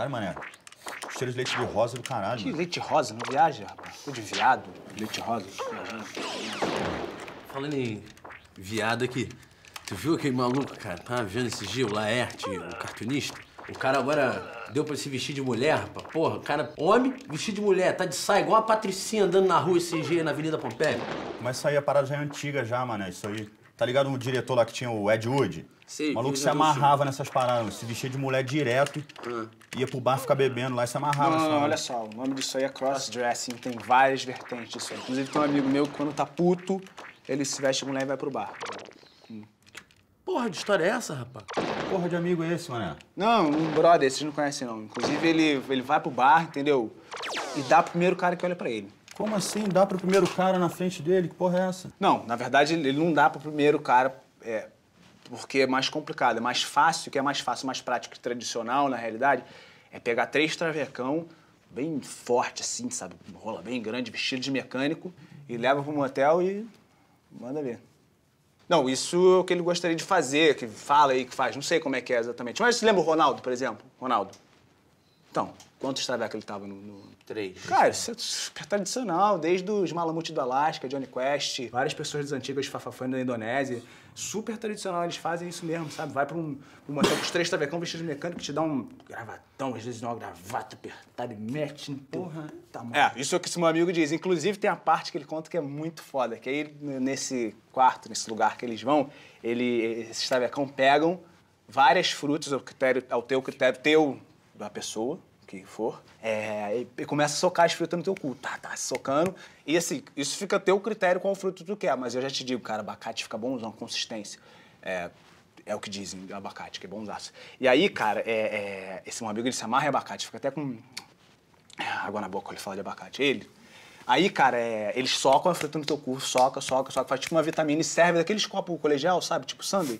Caralho, mané. Cheiro de leite de rosa do caralho. Que leite rosa? Não viaja, rapaz. Tô de viado. Leite rosa. Falando em viado aqui, tu viu aquele maluco, cara? Tava vendo esses dias, o Laerte, o cartunista? O cara agora deu pra se vestir de mulher, rapaz. Porra, o cara, homem, vestido de mulher, tá de saia, igual a Patricinha andando na rua esses dias na Avenida Pompeia. Mas isso aí, a parada já é antiga já, mané. Isso aí. Tá ligado o diretor lá que tinha o Ed Wood? Sei, o maluco se amarrava nessas paradas, se vestia de mulher direto, ia pro bar ficar bebendo lá e se amarrava. Não, olha só, o nome disso aí é cross-dressing, tem várias vertentes disso aí. Inclusive tem um amigo meu que quando tá puto, ele se veste de mulher e vai pro bar. Porra, de história é essa, rapaz? Porra de amigo é esse, mané? Não, um brother, vocês não conhecem não. Inclusive ele vai pro bar, entendeu? E dá pro primeiro cara que olha pra ele. Como assim? Dá pro primeiro cara na frente dele? Que porra é essa? Não, na verdade ele não dá pro primeiro cara, porque é mais complicado. É mais fácil, o que é mais fácil, mais prático e tradicional, na realidade, é pegar 3 travecão bem forte, assim, sabe? Rola bem grande, vestido de mecânico, e leva pro motel e manda ver. Não, isso é o que ele gostaria de fazer, que fala aí, que faz. Não sei como é que é exatamente. Mas você lembra o Ronaldo, por exemplo? Ronaldo. Então, quantos travecos ele tava no... 3. Cara, isso é super tradicional, desde os Malamute do Alasca, Johnny Quest, várias pessoas das antigas Fafafana da Indonésia. Super tradicional, eles fazem isso mesmo, sabe? Vai pra um motel com os 3 travecão vestidos de mecânico, te dá um gravatão, às vezes dá uma gravata apertada e mete no porra. Isso é o que esse meu amigo diz. Inclusive, tem a parte que ele conta que é muito foda, que aí, nesse quarto, nesse lugar que eles vão, esses travecão pegam várias frutas ao teu critério, teu, da pessoa, que for, e começa a socar as frutas no teu cu. Tá, socando. E assim, isso fica a teu critério qual fruto tu quer. Mas eu já te digo, cara, abacate fica bonzão, consistência. É o que dizem, abacate, que é bonzaço. E aí, cara, esse meu amigo, ele se amarra em abacate, fica até com água na boca quando ele fala de abacate. Aí, cara, eles socam a fruta no teu cu, soca, faz tipo uma vitamina e serve daqueles copos colegial, sabe? Tipo sundae.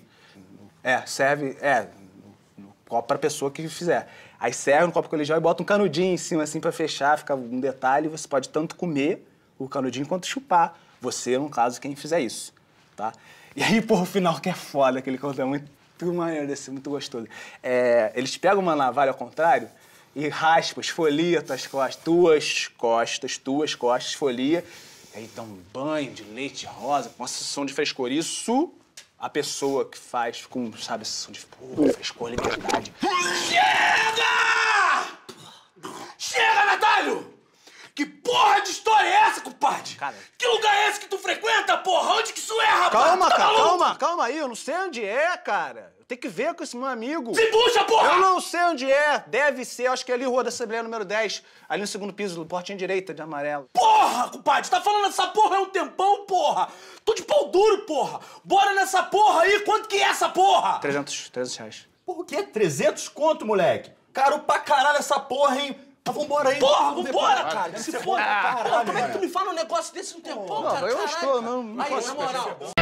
Serve, no copo pra pessoa que fizer. Aí serve no copo colegial e bota um canudinho em cima, assim, pra fechar, fica um detalhe. Você pode tanto comer o canudinho quanto chupar. Você, no caso, quem fizer isso, tá? E aí, porra, o final que é foda, aquele conto é muito maneiro desse, muito gostoso. Eles pegam uma navalha ao contrário e raspam, esfolia tuas costas, esfolia. E aí dá um banho de leite rosa, com uma sensação de frescor. Isso... A pessoa que faz com, sabe, a sensação de frescor, liberdade. Chega, Natalio! Que porra de história é essa, compadre? Cara... Que lugar é esse que tu frequenta, porra? Onde que isso é, rapaz? Calma aí, eu não sei onde é, cara. Eu tenho que ver com esse meu amigo. Se puxa, porra! Eu não sei onde é. Deve ser, acho que é ali, Rua da Assembleia número 10. Ali no segundo piso, portinha direita, de amarelo. Porra, compadre, tá falando dessa porra há um tempão, porra? Tô de pau duro, porra. Bora nessa porra aí, quanto que é essa porra? 300 reais. Porra, o quê? 300 conto, moleque? Caro pra caralho essa porra, hein? Mas vambora aí. Porra, vambora, cara. Se foda, caralho, Como é que tu me fala um negócio desse um tempão, cara? Eu estou, não Aí, posso... na moral,